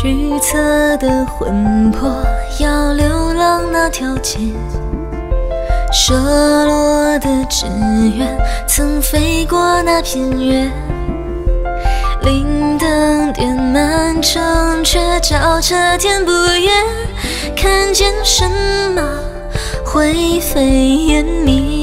虚测的魂魄，要流浪那条街。射落的志愿，曾飞过那片月。灵灯点满城，却照彻天不夜。看见什么灰飞烟灭？